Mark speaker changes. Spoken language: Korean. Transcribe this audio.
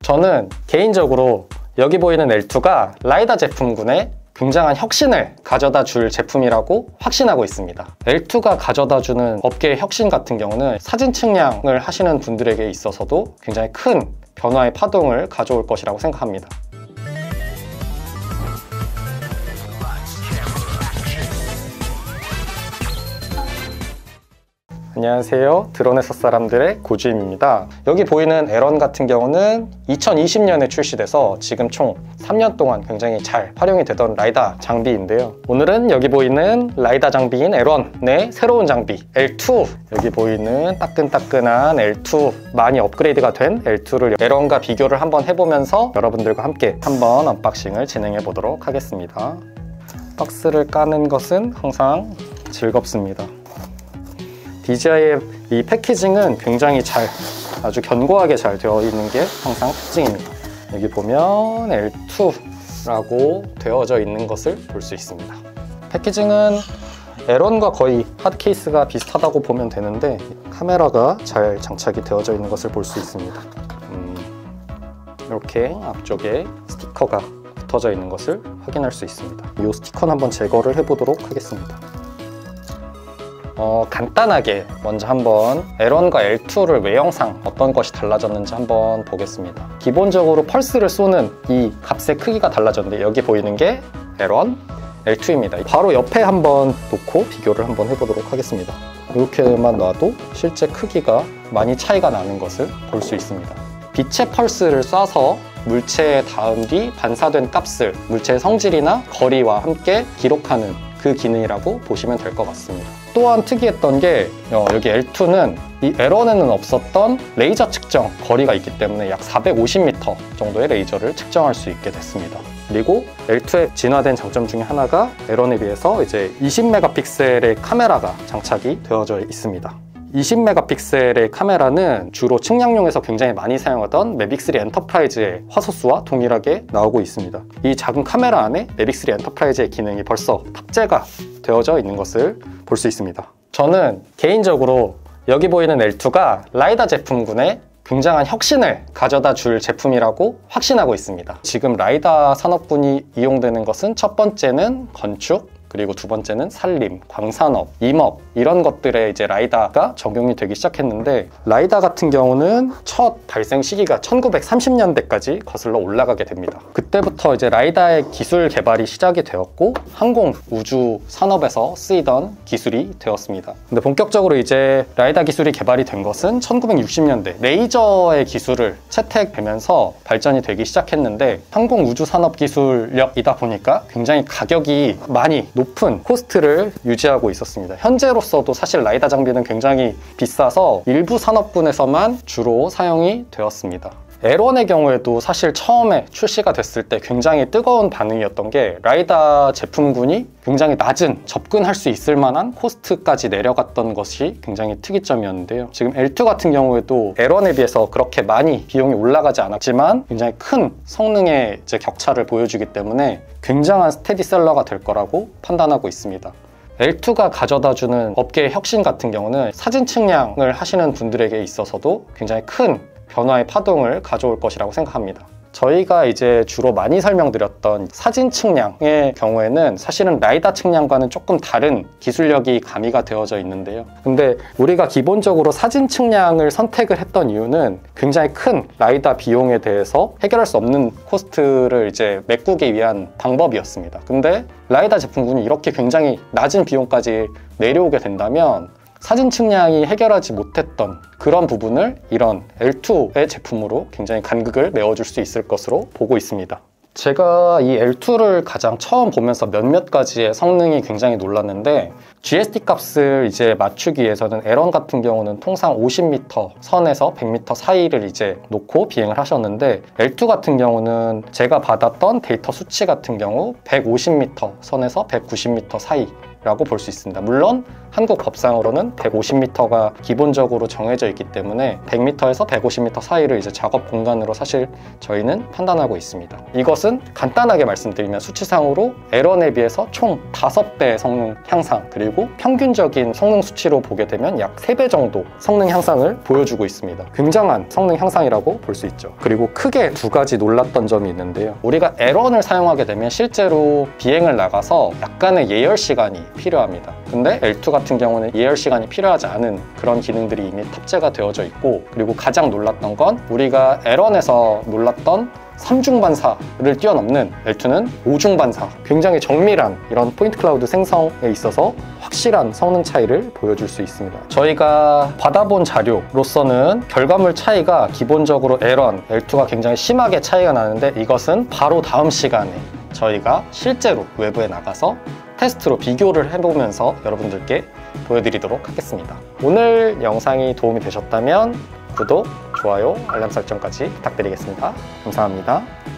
Speaker 1: 저는 개인적으로 여기 보이는 L2가 라이다 제품군에 굉장한 혁신을 가져다 줄 제품이라고 확신하고 있습니다. L2가 가져다 주는 업계의 혁신 같은 경우는 사진 측량을 하시는 분들에게 있어서도 굉장히 큰 변화의 파동을 가져올 것이라고 생각합니다. 안녕하세요. 드론에서 사람들의 고주임입니다. 여기 보이는 에런 같은 경우는 2020년에 출시돼서 지금 총 3년 동안 굉장히 잘 활용이 되던 라이다 장비인데요. 오늘은 여기 보이는 라이다 장비인 에런의 새로운 장비 L2, 여기 보이는 따끈따끈한 L2, 많이 업그레이드가 된 L2를 에런과 비교를 한번 해보면서 여러분들과 함께 한번 언박싱을 진행해 보도록 하겠습니다. 박스를 까는 것은 항상 즐겁습니다. DJI의 이 패키징은 굉장히 아주 견고하게 잘 되어 있는 게 항상 특징입니다. 여기 보면 L2라고 되어져 있는 것을 볼 수 있습니다. 패키징은 에런과 거의 핫케이스가 비슷하다고 보면 되는데 카메라가 잘 장착이 되어져 있는 것을 볼 수 있습니다. 이렇게 앞쪽에 스티커가 붙어져 있는 것을 확인할 수 있습니다. 이 스티커는 한번 제거를 해보도록 하겠습니다. 간단하게 먼저 한번 에런과 L2를 외형상 어떤 것이 달라졌는지 한번 보겠습니다. 기본적으로 펄스를 쏘는 이 값의 크기가 달라졌는데 여기 보이는 게 에런, L2입니다. 바로 옆에 한번 놓고 비교를 한번 해보도록 하겠습니다. 이렇게만 놔도 실제 크기가 많이 차이가 나는 것을 볼 수 있습니다. 빛의 펄스를 쏴서 물체에 닿은 뒤 반사된 값을 물체의 성질이나 거리와 함께 기록하는 그 기능이라고 보시면 될 것 같습니다. 또한 특이했던 게 여기 L2는 이 에런에는 없었던 레이저 측정 거리가 있기 때문에 약 450m 정도의 레이저를 측정할 수 있게 됐습니다. 그리고 L2의 진화된 장점 중에 하나가 에런에 비해서 이제 20메가픽셀의 카메라가 장착이 되어져 있습니다. 20메가픽셀의 카메라는 주로 측량용에서 굉장히 많이 사용하던 매빅3 엔터프라이즈의 화소수와 동일하게 나오고 있습니다. 이 작은 카메라 안에 매빅3 엔터프라이즈의 기능이 벌써 탑재가 되어져 있는 것을 볼 수 있습니다. 저는 개인적으로 여기 보이는 L2가 라이다 제품군에 굉장한 혁신을 가져다 줄 제품이라고 확신하고 있습니다. 지금 라이다 산업군이 이용되는 것은 첫 번째는 건축, 그리고 두 번째는 산림, 광산업, 임업 이런 것들에 이제 라이다가 적용이 되기 시작했는데 라이다 같은 경우는 첫 발생 시기가 1930년대까지 거슬러 올라가게 됩니다. 그때부터 이제 라이다의 기술 개발이 시작이 되었고 항공, 우주 산업에서 쓰이던 기술이 되었습니다. 근데 본격적으로 이제 라이다 기술이 개발이 된 것은 1960년대 레이저의 기술을 채택되면서 발전이 되기 시작했는데 항공, 우주 산업 기술력이다 보니까 굉장히 가격이 많이 높은 코스트를 유지하고 있었습니다. 현재로서도 사실 라이다 장비는 굉장히 비싸서 일부 산업군에서만 주로 사용이 되었습니다. 에런의 경우에도 사실 처음에 출시가 됐을 때 굉장히 뜨거운 반응이었던 게 라이다 제품군이 굉장히 낮은 접근할 수 있을 만한 코스트까지 내려갔던 것이 굉장히 특이점이었는데요. 지금 L2 같은 경우에도 에런에 비해서 그렇게 많이 비용이 올라가지 않았지만 굉장히 큰 성능의 이제 격차를 보여주기 때문에 굉장한 스테디셀러가 될 거라고 판단하고 있습니다. L2가 가져다주는 업계의 혁신 같은 경우는 사진 측량을 하시는 분들에게 있어서도 굉장히 큰 변화의 파동을 가져올 것이라고 생각합니다. 저희가 이제 주로 많이 설명드렸던 사진 측량의 경우에는 사실은 라이다 측량과는 조금 다른 기술력이 가미가 되어져 있는데요. 근데 우리가 기본적으로 사진 측량을 선택을 했던 이유는 굉장히 큰 라이다 비용에 대해서 해결할 수 없는 코스트를 이제 메꾸기 위한 방법이었습니다. 근데 라이다 제품군이 이렇게 굉장히 낮은 비용까지 내려오게 된다면 사진 측량이 해결하지 못했던 그런 부분을 이런 L2의 제품으로 굉장히 간극을 메워줄 수 있을 것으로 보고 있습니다. 제가 이 L2를 가장 처음 보면서 몇몇 가지의 성능이 굉장히 놀랐는데 GST 값을 이제 맞추기 위해서는 에런 같은 경우는 통상 50m 선에서 100m 사이를 이제 놓고 비행을 하셨는데 L2 같은 경우는 제가 받았던 데이터 수치 같은 경우 150m 선에서 190m 사이 라고 볼 수 있습니다. 물론 한국 법상으로는 150m가 기본적으로 정해져 있기 때문에 100m에서 150m 사이를 이제 작업 공간으로 사실 저희는 판단하고 있습니다. 이것은 간단하게 말씀드리면 수치상으로 L1에 비해서 총 5배 성능 향상, 그리고 평균적인 성능 수치로 보게 되면 약 3배 정도 성능 향상을 보여주고 있습니다. 굉장한 성능 향상이라고 볼 수 있죠. 그리고 크게 두 가지 놀랐던 점이 있는데요. 우리가 L1을 사용하게 되면 실제로 비행을 나가서 약간의 예열 시간이 필요합니다. 근데 L2 같은 경우는 예열 시간이 필요하지 않은 그런 기능들이 이미 탑재가 되어져 있고, 그리고 가장 놀랐던 건 우리가 L1에서 놀랐던 3중 반사를 뛰어넘는 L2는 5중 반사, 굉장히 정밀한 이런 포인트 클라우드 생성에 있어서 확실한 성능 차이를 보여줄 수 있습니다. 저희가 받아본 자료로서는 결과물 차이가 기본적으로 L1, L2가 굉장히 심하게 차이가 나는데, 이것은 바로 다음 시간에 저희가 실제로 외부에 나가서 테스트로 비교를 해보면서 여러분들께 보여드리도록 하겠습니다. 오늘 영상이 도움이 되셨다면 구독, 좋아요, 알람 설정까지 부탁드리겠습니다. 감사합니다.